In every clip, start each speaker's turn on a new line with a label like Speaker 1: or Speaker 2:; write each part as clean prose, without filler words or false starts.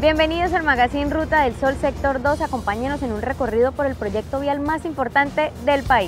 Speaker 1: Bienvenidos al Magazine Ruta del Sol Sector 2, acompáñenos en un recorrido por el proyecto vial más importante del país.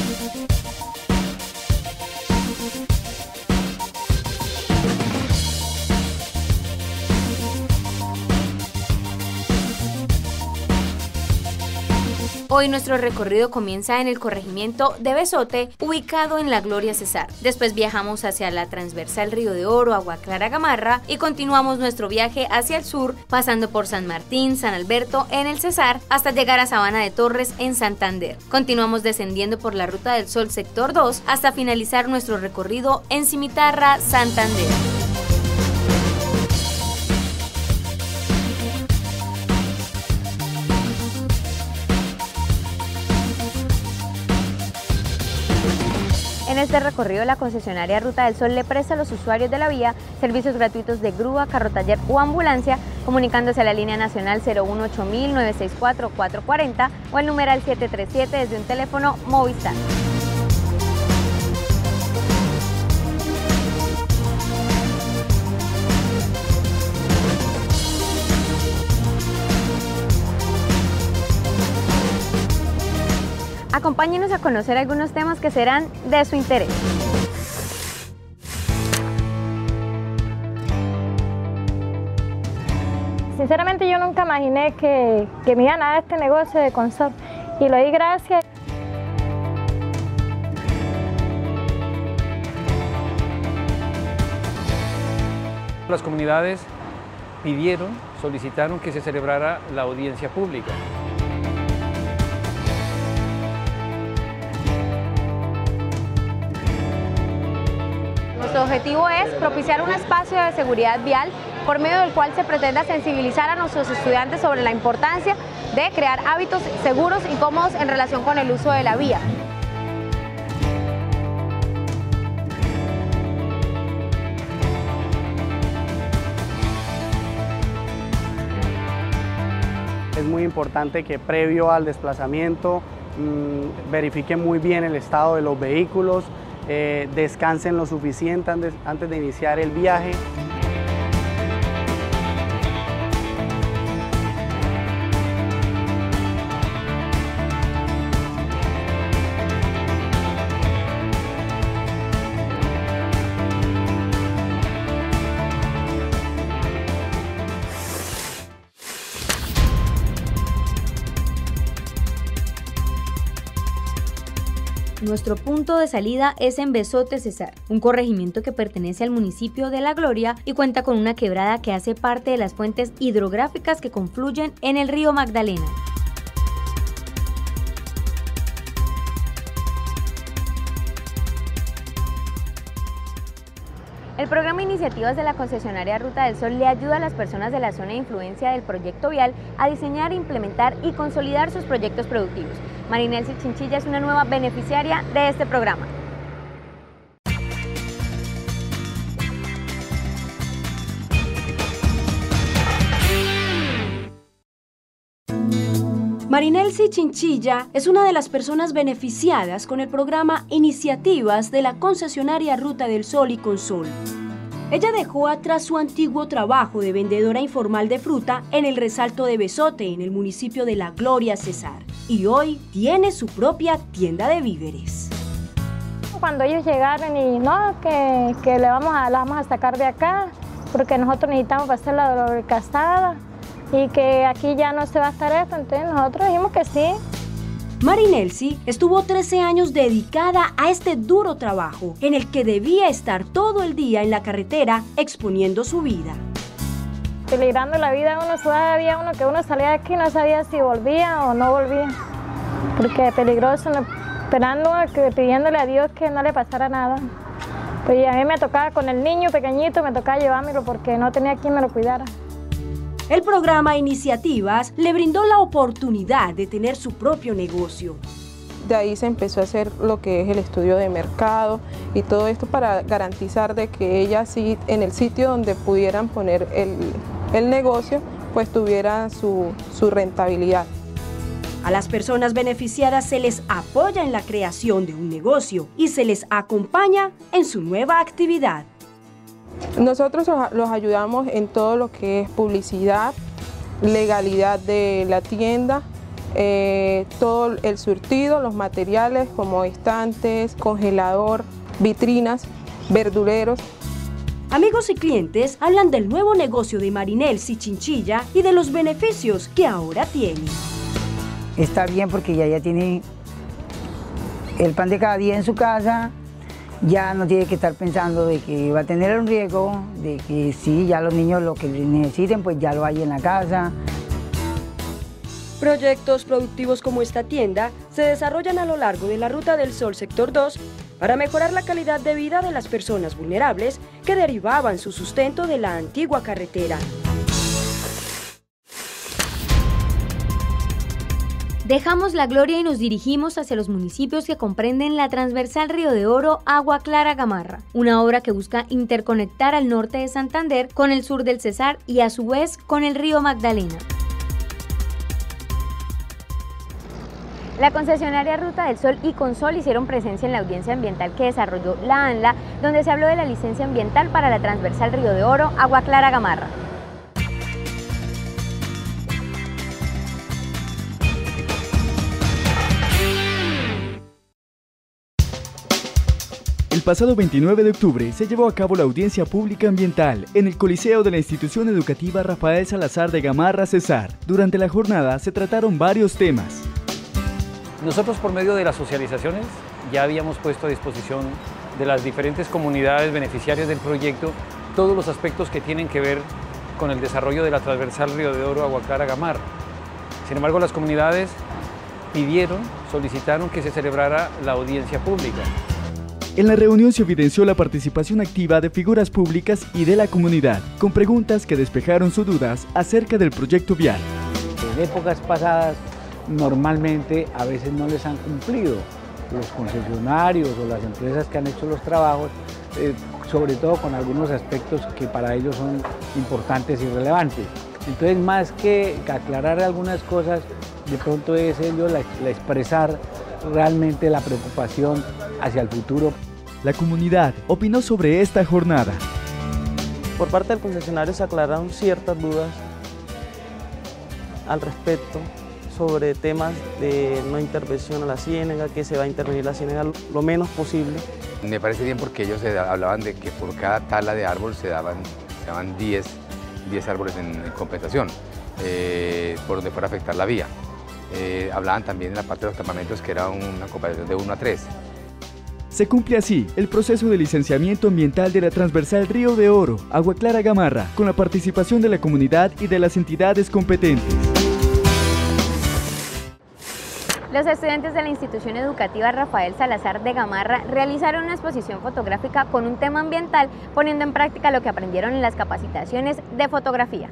Speaker 1: Hoy nuestro recorrido comienza en el corregimiento de Bezote, ubicado en La Gloria Cesar. Después viajamos hacia la transversal Río de Oro, Agua Clara Gamarra y continuamos nuestro viaje hacia el sur, pasando por San Martín, San Alberto en el Cesar, hasta llegar a Sabana de Torres en Santander. Continuamos descendiendo por la Ruta del Sol Sector 2 hasta finalizar nuestro recorrido en Cimitarra, Santander. En este recorrido, la concesionaria Ruta del Sol le presta a los usuarios de la vía servicios gratuitos de grúa, carrotaller o ambulancia, comunicándose a la línea nacional 018-964-440 o el numeral 737 desde un teléfono Movistar. Acompáñenos a conocer algunos temas que serán de su interés.
Speaker 2: Sinceramente yo nunca imaginé que me iban a dar este negocio de Consol y lo di gracias.
Speaker 3: Las comunidades solicitaron que se celebrara la audiencia pública.
Speaker 1: Nuestro objetivo es propiciar un espacio de seguridad vial por medio del cual se pretenda sensibilizar a nuestros estudiantes sobre la importancia de crear hábitos seguros y cómodos en relación con el uso de la vía.
Speaker 4: Es muy importante que previo al desplazamiento verifiquen muy bien el estado de los vehículos, descansen lo suficiente antes de iniciar el viaje.
Speaker 1: Nuestro punto de salida es en Bezote Cesar, un corregimiento que pertenece al municipio de La Gloria y cuenta con una quebrada que hace parte de las fuentes hidrográficas que confluyen en el río Magdalena. El programa Iniciativas de la concesionaria Ruta del Sol le ayuda a las personas de la zona de influencia del proyecto vial a diseñar, implementar y consolidar sus proyectos productivos. Marinelsi Chinchilla es una nueva beneficiaria de este programa.
Speaker 5: Marinelsi Chinchilla es una de las personas beneficiadas con el programa Iniciativas de la concesionaria Ruta del Sol y Consol. Ella dejó atrás su antiguo trabajo de vendedora informal de fruta en el Resalto de Bezote, en el municipio de La Gloria Cesar, y hoy tiene su propia tienda de víveres.
Speaker 2: Cuando ellos llegaron y no, que la vamos a sacar de acá, porque nosotros necesitamos hacer la doble-casada y que aquí ya no se va a estar esto, entonces nosotros dijimos que sí.
Speaker 5: Marinelsi estuvo 13 años dedicada a este duro trabajo, en el que debía estar todo el día en la carretera exponiendo su vida.
Speaker 2: Peligrando la vida uno, todavía uno que uno salía de aquí no sabía si volvía o no volvía, porque peligroso, esperando, pidiéndole a Dios que no le pasara nada. Pues a mí me tocaba con el niño pequeñito, me tocaba llevármelo porque no tenía quien me lo cuidara.
Speaker 5: El programa Iniciativas le brindó la oportunidad de tener su propio negocio.
Speaker 6: De ahí se empezó a hacer lo que es el estudio de mercado y todo esto para garantizar de que ella sí, en el sitio donde pudieran poner el negocio, pues tuviera su rentabilidad.
Speaker 5: A las personas beneficiadas se les apoya en la creación de un negocio y se les acompaña en su nueva actividad.
Speaker 6: Nosotros los ayudamos en todo lo que es publicidad, legalidad de la tienda, todo el surtido, los materiales como estantes, congelador, vitrinas, verduleros.
Speaker 5: Amigos y clientes hablan del nuevo negocio de Marinels y Chinchilla y de los beneficios que ahora tiene.
Speaker 7: Está bien porque ya tiene el pan de cada día en su casa, ya no tiene que estar pensando de que va a tener un riesgo, de que sí, ya los niños lo que necesiten pues ya lo hay en la casa.
Speaker 5: Proyectos productivos como esta tienda se desarrollan a lo largo de la Ruta del Sol Sector 2 para mejorar la calidad de vida de las personas vulnerables que derivaban su sustento de la antigua carretera.
Speaker 1: Dejamos La Gloria y nos dirigimos hacia los municipios que comprenden la transversal Río de Oro, Agua Clara Gamarra, una obra que busca interconectar al norte de Santander con el sur del Cesar y a su vez con el río Magdalena. La concesionaria Ruta del Sol y Consol hicieron presencia en la audiencia ambiental que desarrolló la ANLA, donde se habló de la licencia ambiental para la transversal Río de Oro, Agua Clara Gamarra.
Speaker 8: El pasado 29 de octubre se llevó a cabo la audiencia pública ambiental en el Coliseo de la Institución Educativa Rafael Salazar de Gamarra, Cesar. Durante la jornada se trataron varios temas.
Speaker 3: Nosotros, por medio de las socializaciones, ya habíamos puesto a disposición de las diferentes comunidades beneficiarias del proyecto todos los aspectos que tienen que ver con el desarrollo de la transversal Río de Oro, Agua Clara Gamarra. Sin embargo, las comunidades solicitaron que se celebrara la audiencia pública.
Speaker 8: En la reunión se evidenció la participación activa de figuras públicas y de la comunidad, con preguntas que despejaron sus dudas acerca del proyecto vial.
Speaker 9: En épocas pasadas, normalmente a veces no les han cumplido los concesionarios o las empresas que han hecho los trabajos, sobre todo con algunos aspectos que para ellos son importantes y relevantes. Entonces, más que aclarar algunas cosas, de pronto es ellos la expresar realmente la preocupación hacia el futuro.
Speaker 8: La comunidad opinó sobre esta jornada.
Speaker 10: Por parte del concesionario se aclararon ciertas dudas al respecto sobre temas de no intervención a la ciénaga, que se va a intervenir la ciénaga lo menos posible.
Speaker 11: Me parece bien porque ellos hablaban de que por cada tala de árbol se daban 10 árboles en compensación, por donde fuera a afectar la vía. Hablaban también en la parte de los campamentos que era una compensación de 1 a 3.
Speaker 8: Se cumple así el proceso de licenciamiento ambiental de la transversal Río de Oro, Agua Clara Gamarra, con la participación de la comunidad y de las entidades competentes.
Speaker 1: Los estudiantes de la institución educativa Rafael Salazar de Gamarra realizaron una exposición fotográfica con un tema ambiental, poniendo en práctica lo que aprendieron en las capacitaciones de fotografía.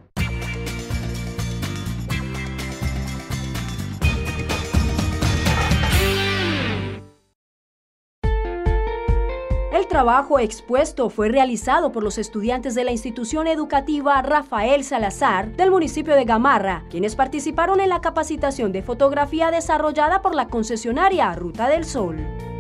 Speaker 5: El trabajo expuesto fue realizado por los estudiantes de la institución educativa Rafael Salazar del municipio de Gamarra, quienes participaron en la capacitación de fotografía desarrollada por la concesionaria Ruta del Sol.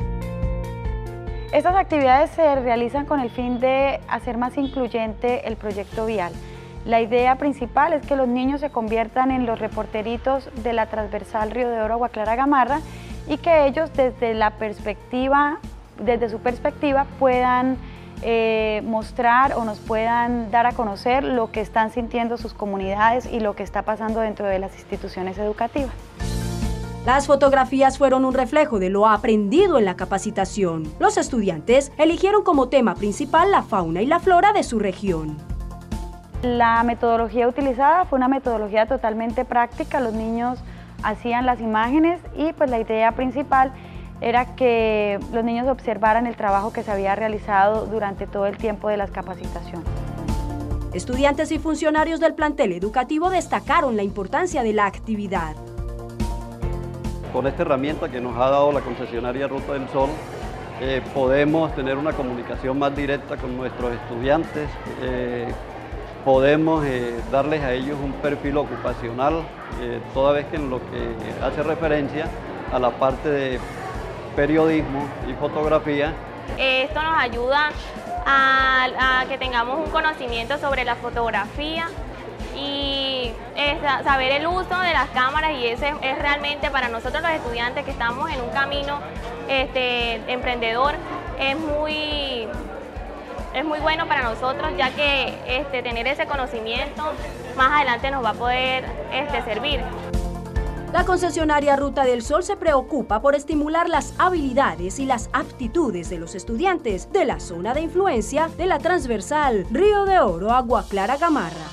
Speaker 12: Estas actividades se realizan con el fin de hacer más incluyente el proyecto vial. La idea principal es que los niños se conviertan en los reporteritos de la transversal Río de Oro, Agua Clara Gamarra, y que ellos desde su perspectiva puedan mostrar o nos puedan dar a conocer lo que están sintiendo sus comunidades y lo que está pasando dentro de las instituciones educativas.
Speaker 5: Las fotografías fueron un reflejo de lo aprendido en la capacitación. Los estudiantes eligieron como tema principal la fauna y la flora de su región.
Speaker 12: La metodología utilizada fue una metodología totalmente práctica. Los niños hacían las imágenes y pues la idea principal era que los niños observaran el trabajo que se había realizado durante todo el tiempo de las capacitaciones.
Speaker 5: Estudiantes y funcionarios del plantel educativo destacaron la importancia de la actividad.
Speaker 13: Con esta herramienta que nos ha dado la concesionaria Ruta del Sol, podemos tener una comunicación más directa con nuestros estudiantes, podemos darles a ellos un perfil ocupacional, toda vez que en lo que hace referencia a la parte de periodismo y fotografía.
Speaker 14: Esto nos ayuda a que tengamos un conocimiento sobre la fotografía y saber el uso de las cámaras, y ese es realmente para nosotros los estudiantes que estamos en un camino emprendedor, es muy bueno para nosotros, ya que tener ese conocimiento más adelante nos va a poder servir.
Speaker 5: La concesionaria Ruta del Sol se preocupa por estimular las habilidades y las aptitudes de los estudiantes de la zona de influencia de la transversal Río de Oro, Agua Clara Gamarra.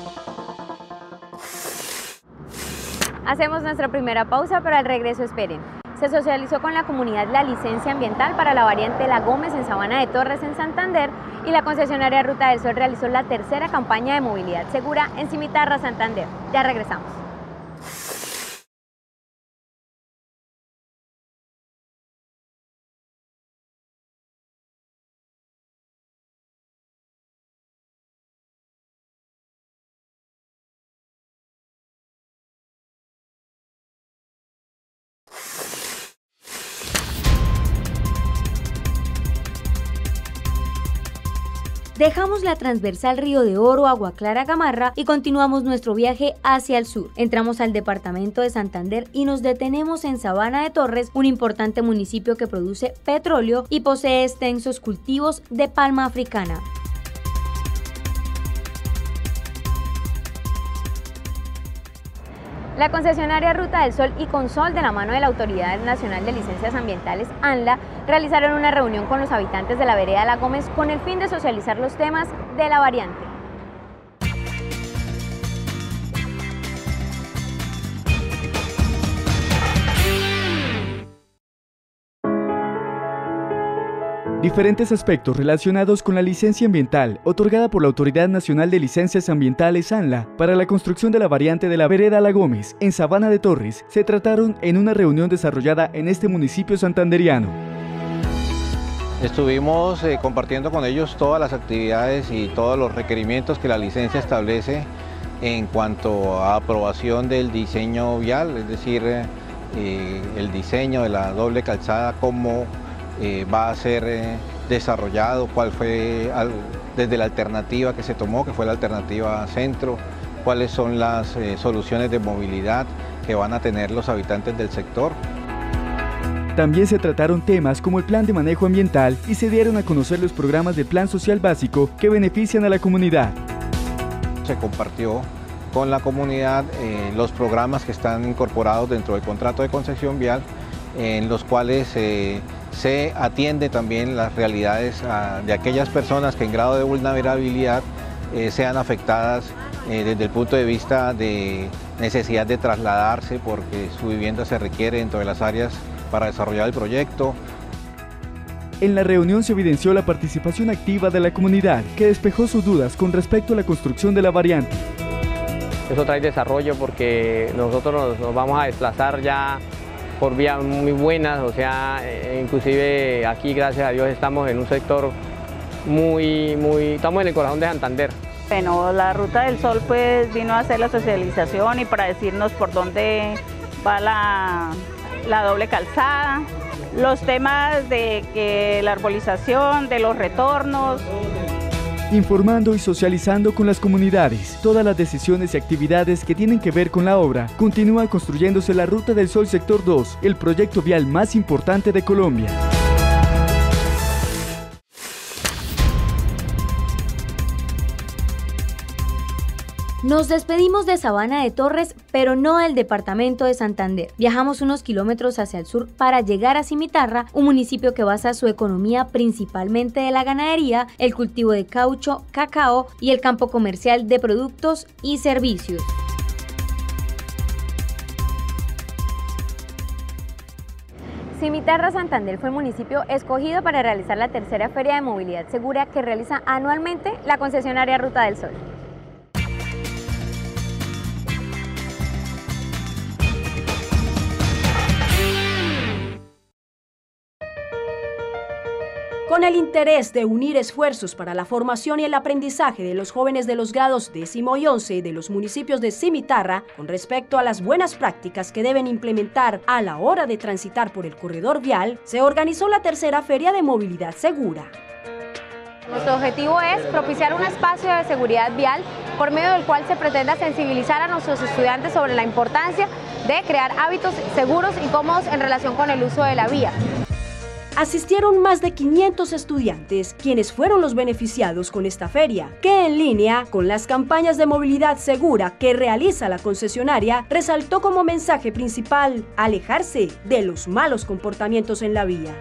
Speaker 1: Hacemos nuestra primera pausa, pero al regreso esperen. Se socializó con la comunidad la licencia ambiental para la variante La Gómez en Sabana de Torres, en Santander, y la concesionaria Ruta del Sol realizó la tercera campaña de movilidad segura en Cimitarra, Santander. Ya regresamos. Dejamos la transversal Río de Oro, Agua Clara Gamarra y continuamos nuestro viaje hacia el sur. Entramos al departamento de Santander y nos detenemos en Sabana de Torres, un importante municipio que produce petróleo y posee extensos cultivos de palma africana. La concesionaria Ruta del Sol y Consol, de la mano de la Autoridad Nacional de Licencias Ambientales, ANLA, realizaron una reunión con los habitantes de la vereda La Gómez con el fin de socializar los temas de la variante.
Speaker 8: Diferentes aspectos relacionados con la licencia ambiental otorgada por la Autoridad Nacional de Licencias Ambientales ANLA para la construcción de la variante de la vereda La Gómez en Sabana de Torres se trataron en una reunión desarrollada en este municipio santanderiano.
Speaker 15: Estuvimos compartiendo con ellos todas las actividades y todos los requerimientos que la licencia establece en cuanto a aprobación del diseño vial, es decir, el diseño de la doble calzada, cómo va a ser desarrollado, cuál fue desde la alternativa que se tomó, que fue la alternativa centro, cuáles son las soluciones de movilidad que van a tener los habitantes del sector.
Speaker 8: También se trataron temas como el plan de manejo ambiental y se dieron a conocer los programas del Plan Social Básico que benefician a la comunidad.
Speaker 15: Se compartió con la comunidad los programas que están incorporados dentro del contrato de concesión vial, en los cuales se atiende también las realidades de aquellas personas que en grado de vulnerabilidad sean afectadas desde el punto de vista de necesidad de trasladarse porque su vivienda se requiere dentro de las áreas para desarrollar el proyecto.
Speaker 8: En la reunión se evidenció la participación activa de la comunidad, que despejó sus dudas con respecto a la construcción de la variante.
Speaker 16: Eso trae desarrollo porque nosotros nos vamos a desplazar ya por vías muy buenas, o sea, inclusive aquí, gracias a Dios, estamos en un sector estamos en el corazón de Santander.
Speaker 17: Bueno, la Ruta del Sol pues vino a hacer la socialización y para decirnos por dónde va la doble calzada, los temas de que la arbolización, de los retornos.
Speaker 8: Informando y socializando con las comunidades todas las decisiones y actividades que tienen que ver con la obra, continúa construyéndose la Ruta del Sol Sector 2, el proyecto vial más importante de Colombia.
Speaker 1: Nos despedimos de Sabana de Torres, pero no del departamento de Santander. Viajamos unos kilómetros hacia el sur para llegar a Cimitarra, un municipio que basa su economía principalmente de la ganadería, el cultivo de caucho, cacao y el campo comercial de productos y servicios. Cimitarra, Santander fue el municipio escogido para realizar la tercera feria de movilidad segura que realiza anualmente la concesionaria Ruta del Sol.
Speaker 5: Con el interés de unir esfuerzos para la formación y el aprendizaje de los jóvenes de los grados 10º y 11 de los municipios de Cimitarra con respecto a las buenas prácticas que deben implementar a la hora de transitar por el corredor vial, se organizó la tercera Feria de Movilidad Segura.
Speaker 1: Nuestro objetivo es propiciar un espacio de seguridad vial
Speaker 18: por medio del cual se pretende sensibilizar a nuestros estudiantes sobre la importancia de crear hábitos seguros y cómodos en relación con el uso de la vía.
Speaker 5: Asistieron más de 500 estudiantes, quienes fueron los beneficiados con esta feria, que en línea con las campañas de movilidad segura que realiza la concesionaria, resaltó como mensaje principal alejarse de los malos comportamientos en la vía.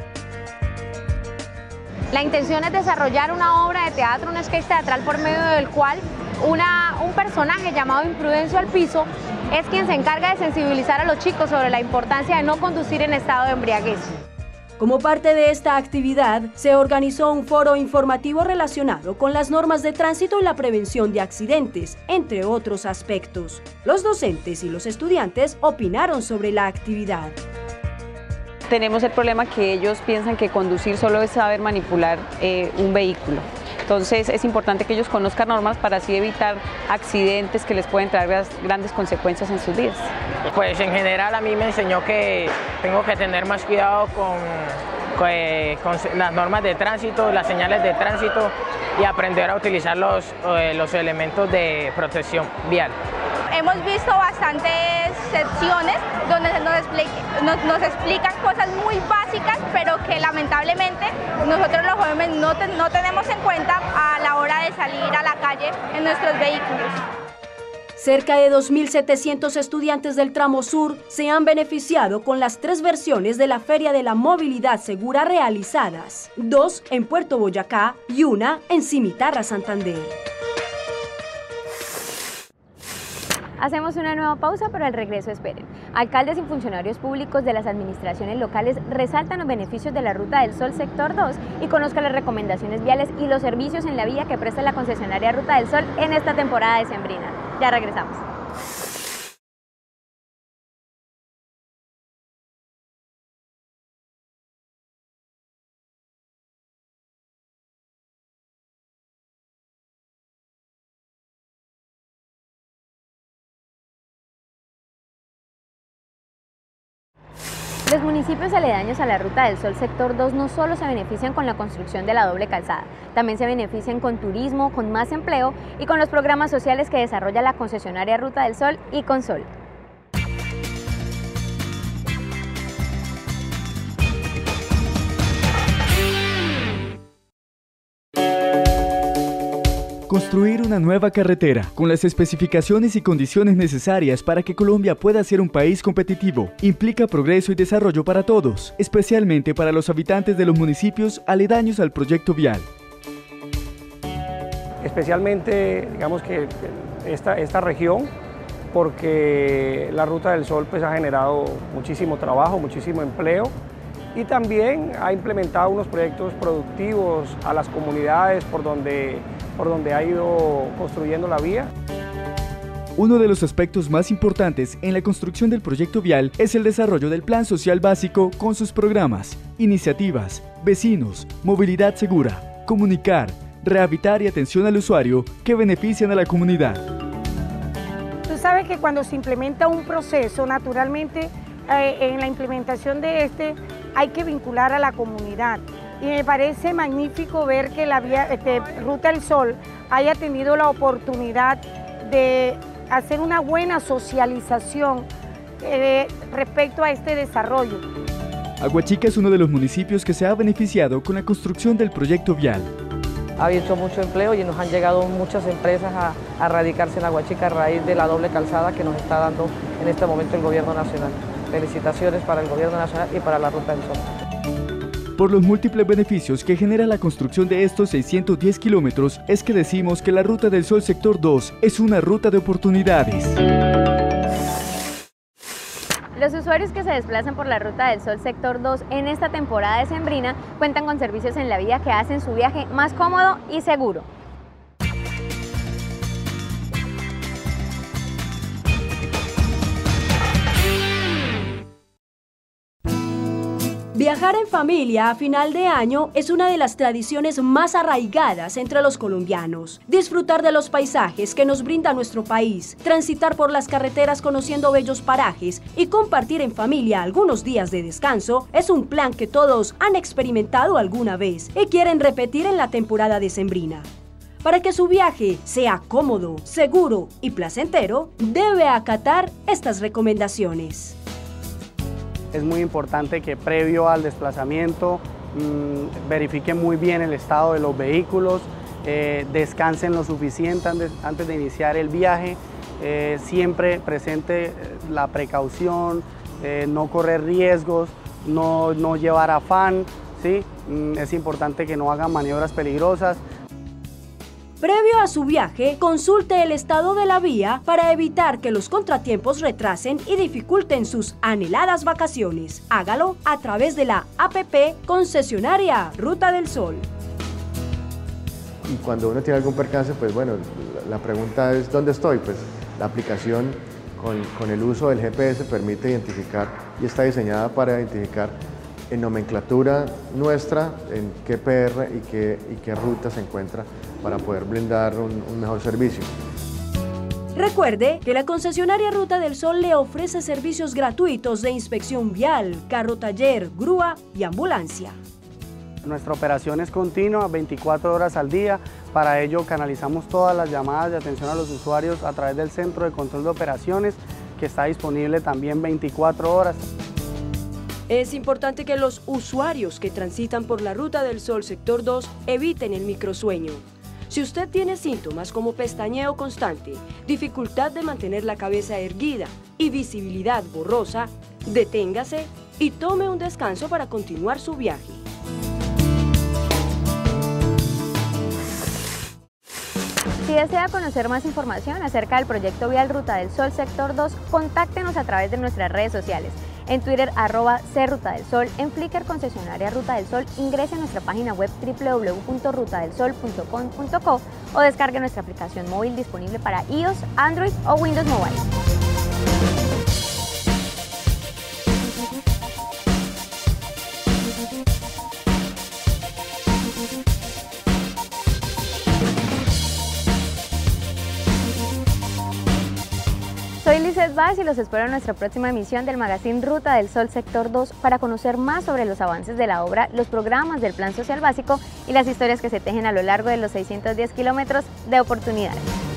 Speaker 18: La intención es desarrollar una obra de teatro, un sketch teatral por medio del cual un personaje llamado Imprudencio al Piso es quien se encarga de sensibilizar a los chicos sobre la importancia de no conducir en estado de embriaguez.
Speaker 5: Como parte de esta actividad, se organizó un foro informativo relacionado con las normas de tránsito y la prevención de accidentes, entre otros aspectos. Los docentes y los estudiantes opinaron sobre la actividad.
Speaker 19: Tenemos el problema que ellos piensan que conducir solo es saber manipular un vehículo. Entonces es importante que ellos conozcan normas para así evitar accidentes que les pueden traer grandes consecuencias en sus vidas.
Speaker 20: Pues en general a mí me enseñó que tengo que tener más cuidado con las normas de tránsito, las señales de tránsito y aprender a utilizar los elementos de protección vial.
Speaker 21: Hemos visto bastantes secciones donde nos explican cosas muy básicas, pero que lamentablemente nosotros los jóvenes no tenemos en cuenta a la hora de salir a la calle en nuestros vehículos.
Speaker 5: Cerca de 2.700 estudiantes del tramo sur se han beneficiado con las 3 versiones de la Feria de la Movilidad Segura realizadas, 2 en Puerto Boyacá y 1 en Cimitarra, Santander.
Speaker 1: Hacemos una nueva pausa, pero al regreso esperen. Alcaldes y funcionarios públicos de las administraciones locales resaltan los beneficios de la Ruta del Sol Sector 2 y conozcan las recomendaciones viales y los servicios en la vía que presta la concesionaria Ruta del Sol en esta temporada decembrina. Ya regresamos. Los municipios aledaños a la Ruta del Sol Sector 2 no solo se benefician con la construcción de la doble calzada, también se benefician con turismo, con más empleo y con los programas sociales que desarrolla la concesionaria Ruta del Sol y Consol.
Speaker 8: Construir una nueva carretera con las especificaciones y condiciones necesarias para que Colombia pueda ser un país competitivo implica progreso y desarrollo para todos, especialmente para los habitantes de los municipios aledaños al proyecto vial.
Speaker 22: Especialmente, digamos que esta región, porque la Ruta del Sol pues, ha generado muchísimo trabajo, muchísimo empleo y también ha implementado unos proyectos productivos a las comunidades por donde ha ido construyendo la vía.
Speaker 8: Uno de los aspectos más importantes en la construcción del proyecto vial es el desarrollo del Plan Social Básico con sus programas, iniciativas, vecinos, movilidad segura, comunicar, rehabilitar y atención al usuario que benefician a la comunidad.
Speaker 23: Tú sabes que cuando se implementa un proceso, naturalmente en la implementación de hay que vincular a la comunidad. Y me parece magnífico ver que la vía Ruta del Sol haya tenido la oportunidad de hacer una buena socialización respecto a este desarrollo.
Speaker 8: Aguachica es uno de los municipios que se ha beneficiado con la construcción del proyecto vial.
Speaker 24: Ha habido mucho empleo y nos han llegado muchas empresas a radicarse en Aguachica a raíz de la doble calzada que nos está dando en este momento el Gobierno Nacional. Felicitaciones para el Gobierno Nacional y para la Ruta del Sol.
Speaker 8: Por los múltiples beneficios que genera la construcción de estos 610 kilómetros, es que decimos que la Ruta del Sol Sector 2 es una ruta de oportunidades.
Speaker 1: Los usuarios que se desplazan por la Ruta del Sol Sector 2 en esta temporada decembrina cuentan con servicios en la vía que hacen su viaje más cómodo y seguro.
Speaker 5: Viajar en familia a final de año es una de las tradiciones más arraigadas entre los colombianos. Disfrutar de los paisajes que nos brinda nuestro país, transitar por las carreteras conociendo bellos parajes y compartir en familia algunos días de descanso es un plan que todos han experimentado alguna vez y quieren repetir en la temporada decembrina. Para que su viaje sea cómodo, seguro y placentero, debe acatar estas recomendaciones.
Speaker 2: Es muy importante que previo al desplazamiento verifiquen muy bien el estado de los vehículos, descansen lo suficiente antes de iniciar el viaje, siempre presente la precaución, no correr riesgos, no llevar afán, ¿sí? Es importante que no hagan maniobras peligrosas.
Speaker 5: Previo a su viaje, consulte el estado de la vía para evitar que los contratiempos retrasen y dificulten sus anheladas vacaciones. Hágalo a través de la APP Concesionaria Ruta del Sol.
Speaker 4: Y cuando uno tiene algún percance, pues bueno, la pregunta es ¿dónde estoy? Pues la aplicación con el uso del GPS permite identificar y está diseñada para identificar en nomenclatura nuestra, en qué PR y qué ruta se encuentra para poder brindar un mejor servicio.
Speaker 5: Recuerde que la concesionaria Ruta del Sol le ofrece servicios gratuitos de inspección vial, carro taller, grúa y ambulancia.
Speaker 2: Nuestra operación es continua, 24 horas al día. Para ello canalizamos todas las llamadas de atención a los usuarios a través del Centro de Control de Operaciones, que está disponible también 24 horas.
Speaker 5: Es importante que los usuarios que transitan por la Ruta del Sol Sector 2 eviten el microsueño. Si usted tiene síntomas como pestañeo constante, dificultad de mantener la cabeza erguida y visibilidad borrosa, deténgase y tome un descanso para continuar su viaje.
Speaker 18: Si desea conocer más información acerca del proyecto vial Ruta del Sol Sector 2, contáctenos a través de nuestras redes sociales. En Twitter, @crutadelsol, en Flickr, concesionaria Ruta del Sol, ingrese a nuestra página web www.rutadelsol.com.co o descargue nuestra aplicación móvil disponible para iOS, Android o Windows Mobile. Soy Lizeth Báez y los espero en nuestra próxima emisión del magazine Ruta del Sol Sector 2 para conocer más sobre los avances de la obra, los programas del Plan Social Básico y las historias que se tejen a lo largo de los 610 kilómetros de oportunidades.